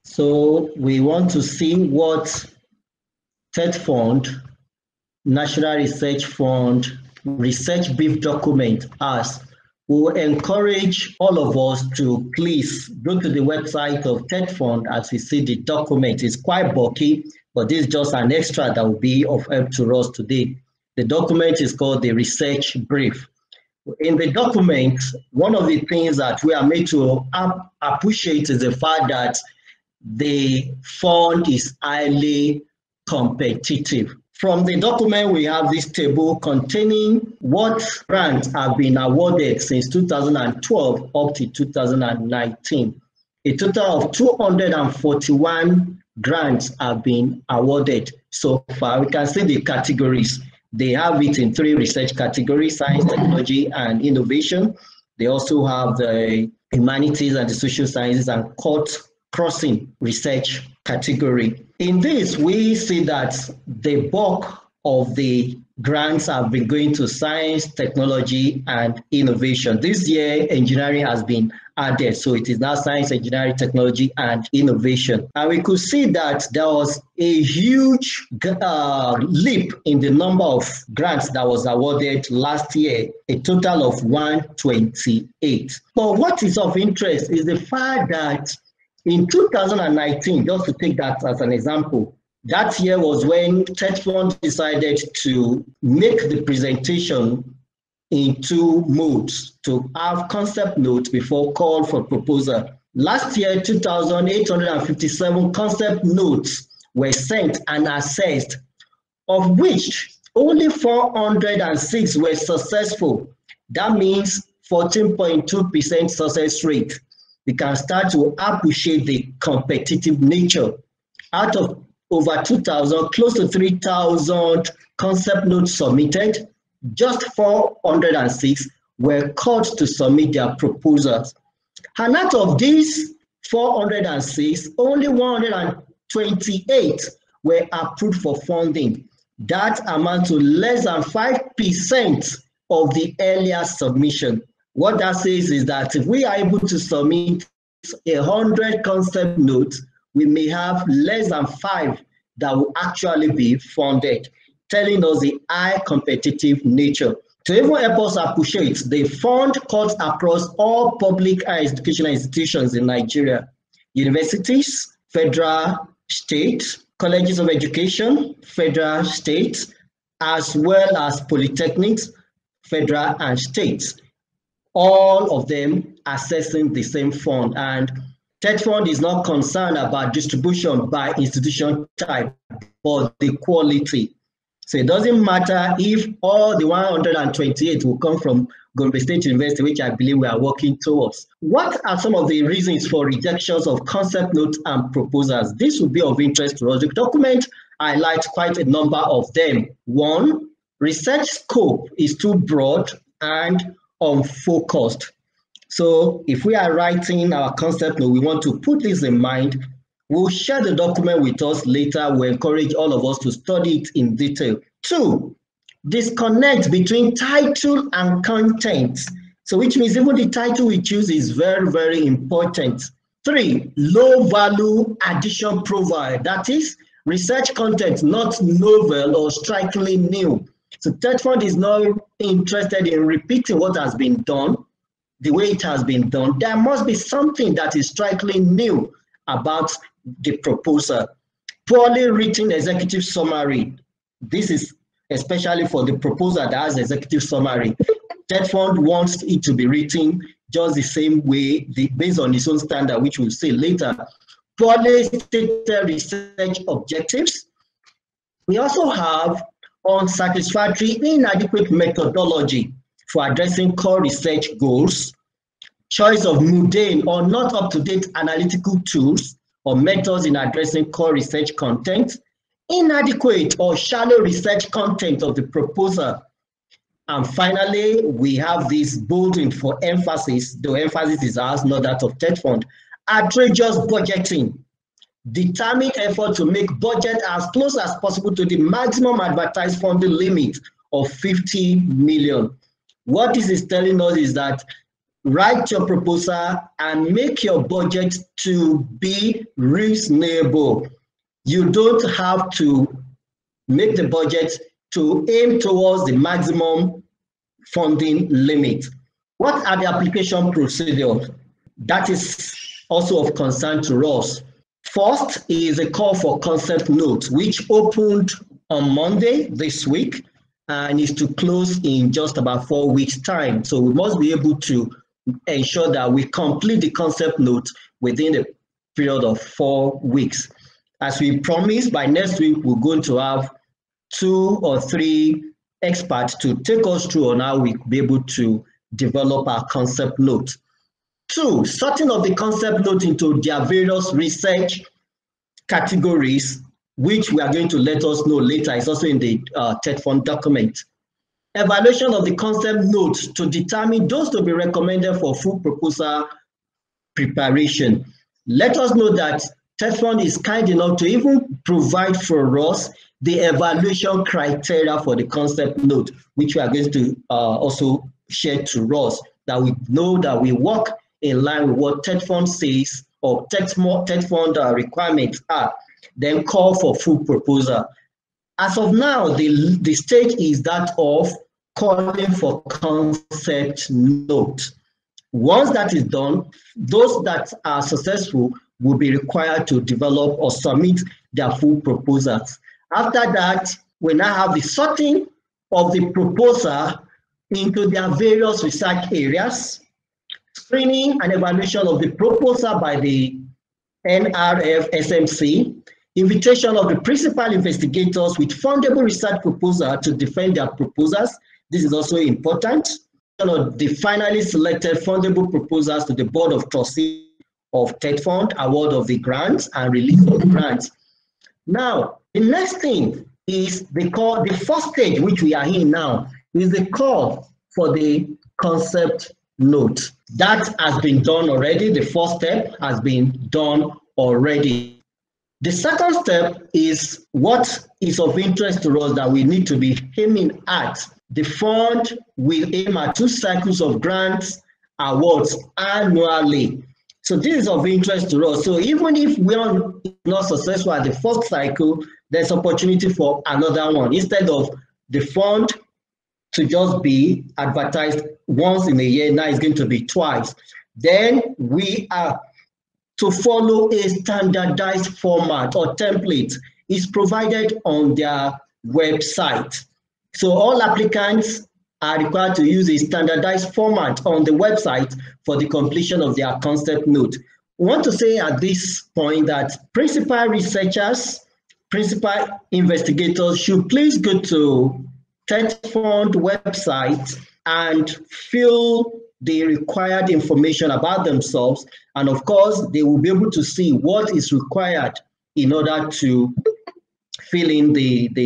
So we want to see what TETFUND, National Research Fund, research brief document has. We will encourage all of us to please go to the website of TETFUND. As we see, the document is quite bulky, but this is just an extra that will be of help to us today. The document is called the research brief. In the document, one of the things that we are made to appreciate is the fact that the fund is highly competitive. From the document, we have this table containing what grants have been awarded since 2012 up to 2019. A total of 241 grants have been awarded so far. We can see the categories. They have it in 3 research categories: science, technology, and innovation. They also have the humanities and the social sciences and crossing research category. In this, we see that the bulk of the grants have been going to science, technology, and innovation. This year, engineering has been added, so it is now science, engineering, technology, and innovation. And we could see that there was a huge leap in the number of grants that was awarded last year, a total of 128. But what is of interest is the fact that in 2019, just to take that as an example, that year was when TETFUND decided to make the presentation in 2 modes, to have concept notes before call for proposal. Last year, 2,857 concept notes were sent and assessed, of which only 406 were successful. That means 14.2% success rate. We can start to appreciate the competitive nature. Out of over 2,000, close to 3,000 concept notes submitted, just 406 were called to submit their proposals. And out of these 406, only 128 were approved for funding. That amounts to less than 5% of the earlier submission. What that says is that if we are able to submit 100 concept notes, we may have less than 5 that will actually be funded, telling us the high competitive nature. To even help us appreciate, the fund cuts across all public higher educational institutions in Nigeria: universities, federal, state, colleges of education, federal, state, as well as polytechnics, federal and state. All of them accessing the same fund. And TETFUND is not concerned about distribution by institution type, but the quality. So it doesn't matter if all the 128 will come from Gombe State University, which I believe we are working towards. What are some of the reasons for rejections of concept notes and proposals? This will be of interest to us. The document highlights quite a number of them. 1, research scope is too broad and unfocused. So if we are writing our concept note, we want to put this in mind. We'll share the document with us later. We encourage all of us to study it in detail. 2, disconnect between title and content. So which means even the title we choose is very, very important. 3, low value addition profile. That is research content, not novel or strikingly new. So TETFUND is not interested in repeating what has been done the way it has been done. There must be something that is strikingly new about the proposal. Poorly written executive summary. This is especially for the proposal that has executive summary. TETFUND wants it to be written just the same way, based on its own standard, which we'll see later. Poorly stated research objectives. We also have unsatisfactory, inadequate methodology for addressing core research goals, choice of mundane or not up-to-date analytical tools or methods in addressing core research content, inadequate or shallow research content of the proposal. And finally, we have this bolding for emphasis, though emphasis is ours, not that of TETFUND, outrageous budgeting. Determined effort to make budget as close as possible to the maximum advertised funding limit of 50 million. What this is telling us is that write your proposal and make your budget to be reasonable. You don't have to make the budget to aim towards the maximum funding limit. What are the application procedures? That is also of concern to us. First is a call for concept note, which opened on Monday this week and is to close in just about 4 weeks' time. So we must be able to ensure that we complete the concept note within a period of 4 weeks. As we promised, by next week, we're going to have 2 or 3 experts to take us through on how we be able to develop our concept note. 2, sorting of the concept note into their various research categories, which we are going to let us know later, is also in the TETFUND document. Evaluation of the concept note to determine those to be recommended for full proposal preparation. Let us know that TETFUND is kind enough to even provide for us the evaluation criteria for the concept note, which we are going to also share to us, that we know that we work in line with what TETFUND says or TETFUND requirements are, then call for full proposal. As of now, the stage is that of calling for concept note. Once that is done, those that are successful will be required to develop or submit their full proposals. After that, we now have the sorting of the proposal into their various research areas, screening and evaluation of the proposal by the NRF SMC, invitation of the principal investigators with fundable research proposal to defend their proposals. This is also important. The finally selected fundable proposals to the Board of Trustees of TETFUND, award of the grants and release of the grants. Now, the next thing is the first stage, which we are in now, is the call for the concept note. That has been done already. The first step has been done already. The second step is what is of interest to us that we need to be aiming at. The fund will aim at 2 cycles of grants awards annually. So this is of interest to us. So even if we are not successful at the first cycle, there's opportunity for another one. Instead of the fund to just be advertised once in a year, now it's going to be twice. Then we are to follow a standardized format or template is provided on their website. So all applicants are required to use a standardized format on the website for the completion of their concept note. We want to say at this point that principal researchers, principal investigators should please go to TETFUND website and fill the required information about themselves. And of course, they will be able to see what is required in order to fill in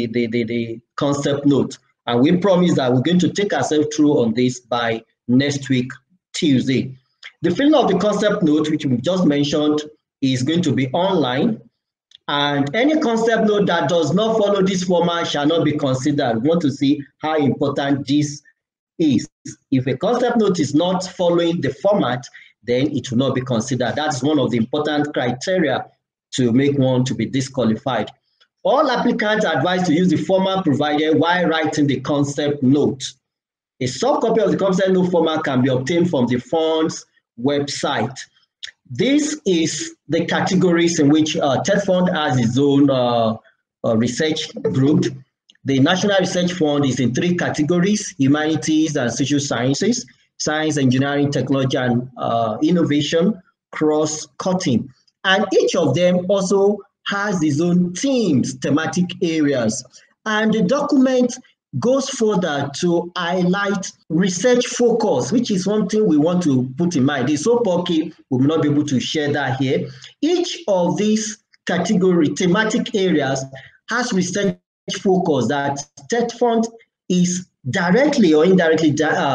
the concept note. And we promise that we're going to take ourselves through on this by next week, Tuesday. The filling of the concept note, which we just mentioned, is going to be online. And any concept note that does not follow this format shall not be considered. We want to see how important this is. If a concept note is not following the format, then it will not be considered. That's one of the important criteria to make one to be disqualified. All applicants are advised to use the format provided while writing the concept note. A soft copy of the concept note format can be obtained from the fund's website. This is the categories in which TETFUND has its own research group. The National Research Fund is in 3 categories: humanities and social sciences, science, engineering, technology, and innovation, cross-cutting. And each of them also has its own themes, thematic areas. And the document goes further to highlight research focus, which is one thing we want to put in mind. It's so bulky, we will not be able to share that here. Each of these category thematic areas has research focus that TETFUND is directly or indirectly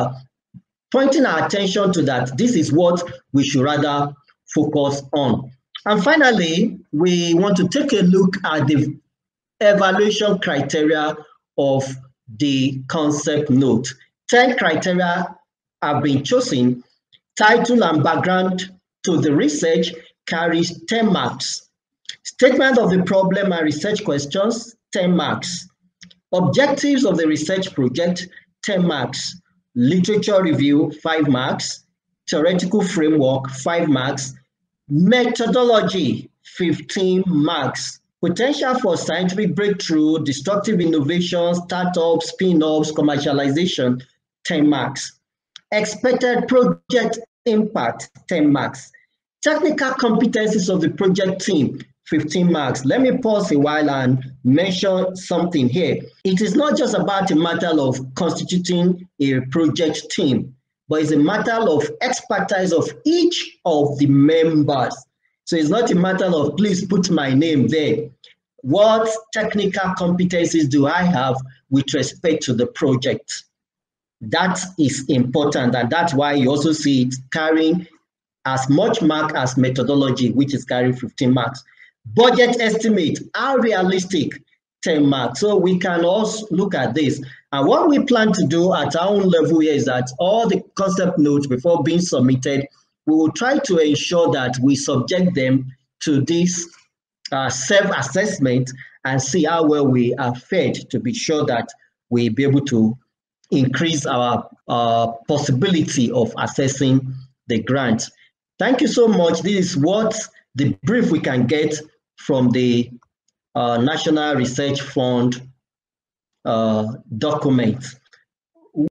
pointing our attention to, that this is what we should rather focus on. And finally, we want to take a look at the evaluation criteria of the concept note. 10 criteria have been chosen Title and background to the research carries 10 marks. Statement of the problem and research questions, 10 marks. Objectives of the research project, 10 marks. Literature review, 5 marks. Theoretical framework, 5 marks. Methodology, 15 marks. Potential for scientific breakthrough, destructive innovation, startups, spin-offs, commercialization, 10 marks. Expected project impact, 10 marks. Technical competencies of the project team, 15 marks. Let me pause a while and mention something here. It is not just about a matter of constituting a project team, but it's a matter of expertise of each of the members. So it's not a matter of, please put my name there. What technical competencies do I have with respect to the project? That is important, and that's why you also see it carrying as much mark as methodology, which is carrying 15 marks. Budget estimate, how realistic, 10 marks. So we can also look at this. And what we plan to do at our own level here is that all the concept notes before being submitted, we will try to ensure that we subject them to this self-assessment and see how well we are fared to be sure that we be able to increase our possibility of assessing the grant. Thank you so much. This is what the brief we can get from the National Research Fund document.